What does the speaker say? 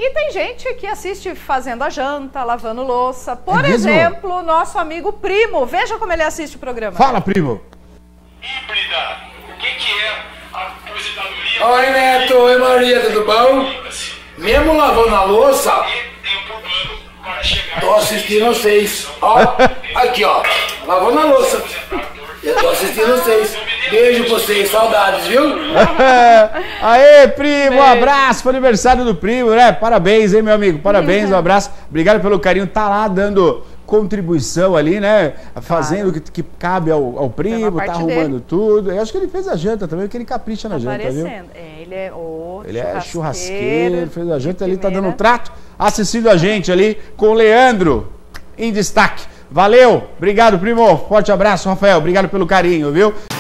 E tem gente que assiste fazendo a janta, lavando louça. Por exemplo, o nosso amigo Primo. Veja como ele assiste o programa. Fala, Primo. Híbrida. O que é a aposentadoria? Oi, Neto. Oi, Maria. Tudo bom? Mesmo lavando a louça, tô assistindo vocês. Ó, aqui, ó. Lavando a louça. Eu tô assistindo vocês. Beijo pra vocês. Saudades, viu? Aê, Primo. Um abraço pro aniversário do Primo, né? Parabéns, hein, meu amigo? Parabéns, um abraço. Obrigado pelo carinho. Tá lá dando contribuição ali, né? Fazendo o que cabe ao Primo, tá arrumando tudo. Eu acho que ele fez a janta também, porque ele capricha na janta, viu? Ele é churrasqueiro, fez a janta ali, tá dando um trato, assistindo a gente ali com o Leandro em destaque. Valeu, obrigado, Primo. Forte abraço, Rafael. Obrigado pelo carinho, viu?